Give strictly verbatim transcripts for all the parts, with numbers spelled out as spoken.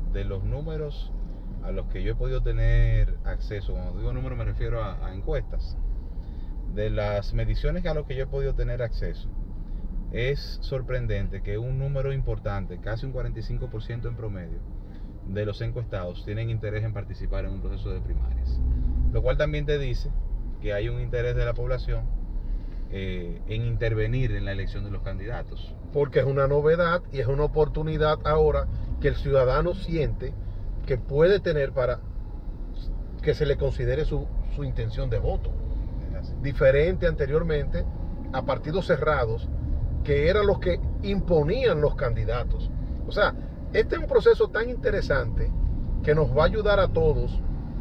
de los números a los que yo he podido tener acceso, cuando digo números me refiero a, a encuestas, de las mediciones a las que yo he podido tener acceso, es sorprendente que un número importante, casi un cuarenta y cinco por ciento en promedio, de los encuestados tienen interés en participar en un proceso de primarias. Lo cual también te dice que hay un interés de la población eh, en intervenir en la elección de los candidatos. Porque es una novedad y es una oportunidad ahora que el ciudadano siente que puede tener para que se le considere su, su intención de voto. Diferente anteriormente a partidos cerrados que eran los que imponían los candidatos. O sea, este es un proceso tan interesante que nos va a ayudar a todos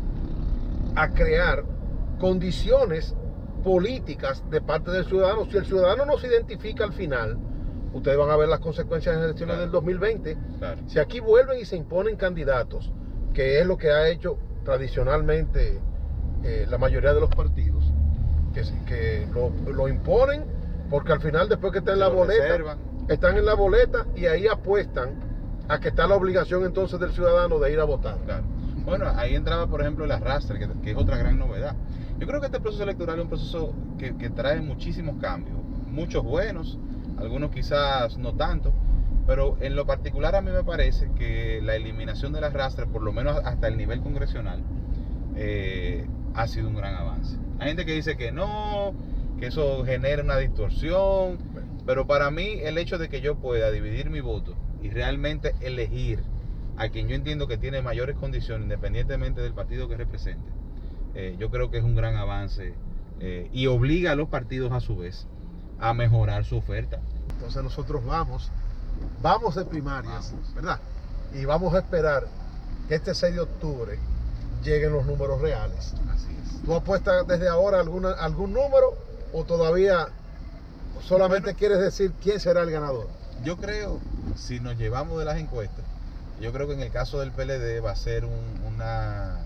a crear condiciones políticas de parte del ciudadano. Si el ciudadano no se identifica al final, ustedes van a ver las consecuencias en las elecciones claro. del dos mil veinte. Claro. Si aquí vuelven y se imponen candidatos, que es lo que ha hecho tradicionalmente eh, la mayoría de los partidos, que, que lo, lo imponen porque al final después que está en la boleta, reservan. están en la boleta y ahí apuestan a que está la obligación entonces del ciudadano de ir a votar. Claro. Bueno, ahí entraba por ejemplo el arrastre, que, que es otra gran novedad. Yo creo que este proceso electoral es un proceso que, que trae muchísimos cambios, muchos buenos, algunos quizás no tanto, pero en lo particular a mí me parece que la eliminación del arrastre, por lo menos hasta el nivel congresional, eh, ha sido un gran avance. Hay gente que dice que no, que eso genera una distorsión, pero para mí el hecho de que yo pueda dividir mi voto y realmente elegir a quien yo entiendo que tiene mayores condiciones, independientemente del partido que represente, eh, yo creo que es un gran avance eh, y obliga a los partidos a su vez a mejorar su oferta. Entonces nosotros vamos, vamos de primarias, vamos. ¿verdad? Y vamos a esperar que este seis de octubre lleguen los números reales. Así es. ¿Tú apuestas desde ahora alguna, algún número o todavía solamente bueno, quieres decir quién será el ganador? Yo creo, si nos llevamos de las encuestas, yo creo que en el caso del P L D va a ser un, una,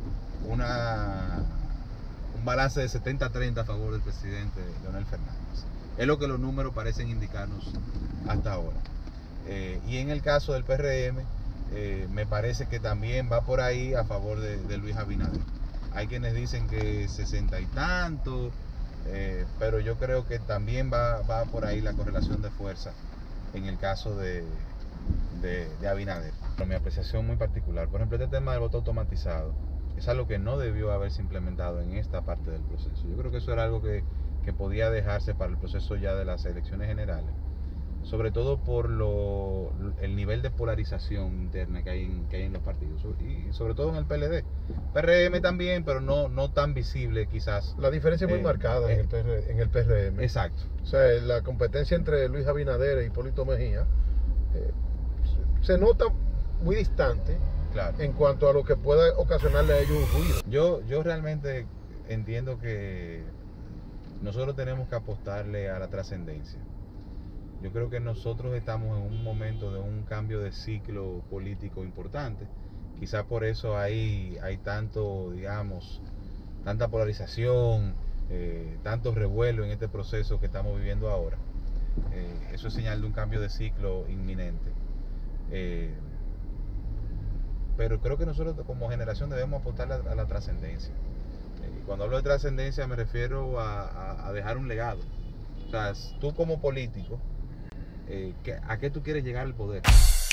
una, un balance de setenta a treinta a favor del presidente Leonel Fernández. Es lo que los números parecen indicarnos hasta ahora. Eh, y en el caso del P R M, eh, me parece que también va por ahí a favor de, de Luis Abinader. Hay quienes dicen que sesenta y tanto, eh, pero yo creo que también va, va por ahí la correlación de fuerza en el caso de, de, de Abinader. Pero mi apreciación muy particular, por ejemplo, este tema del voto automatizado es algo que no debió haberse implementado en esta parte del proceso. Yo creo que eso era algo que, que podía dejarse para el proceso ya de las elecciones generales, sobre todo por lo, el nivel de polarización interna que hay, en, que hay en los partidos y sobre todo en el P L D. P R M también, pero no, no tan visible quizás. La diferencia es muy eh, marcada eh, en, el P R, en el P R M. Exacto. O sea, la competencia entre Luis Abinader e Hipólito Mejía eh, se nota muy distante claro. en cuanto a lo que pueda ocasionarle a ellos un ruido. Yo, yo realmente entiendo que nosotros tenemos que apostarle a la trascendencia. Yo creo que nosotros estamos en un momento de un cambio de ciclo político importante. Quizás por eso hay, hay tanto, digamos, tanta polarización, eh, tanto revuelo en este proceso que estamos viviendo ahora. Eh, eso es señal de un cambio de ciclo inminente. Eh, pero creo que nosotros como generación debemos apostar a, a la trascendencia. Eh, cuando hablo de trascendencia me refiero a, a, a dejar un legado. O sea, tú como político, Eh, ¿a qué tú quieres llegar al poder?